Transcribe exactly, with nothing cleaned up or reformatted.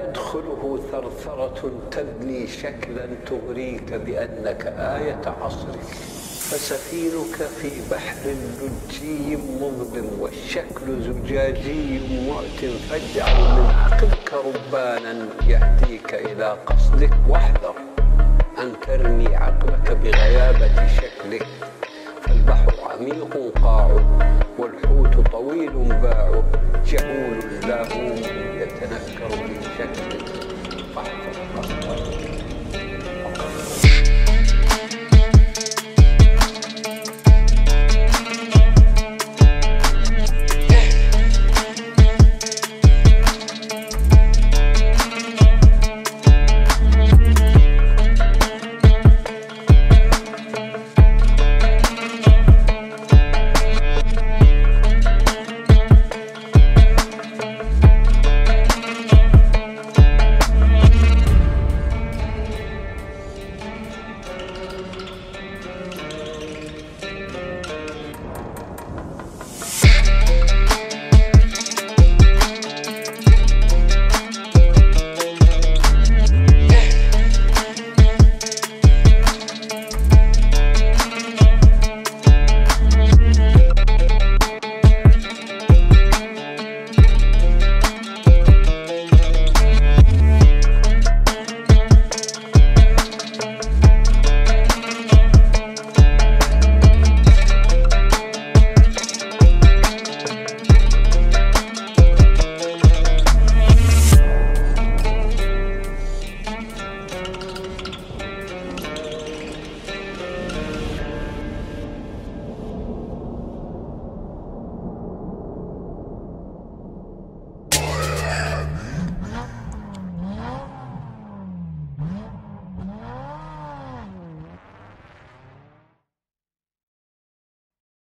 تدخله ثرثرة تبني شكلا تغريك بأنك آية عصرك، فسفينك في بحر لجي مظلم والشكل زجاجي مؤت، فاجعل من عقلك ربانا يهديك إلى قصدك، واحذر أن ترمي عقلك بغيابة شكلك، فالبحر عميق قاعه والحوت طويل باعه، جهول لاهوم يتنكر في شكله، فاحفظ قصدك.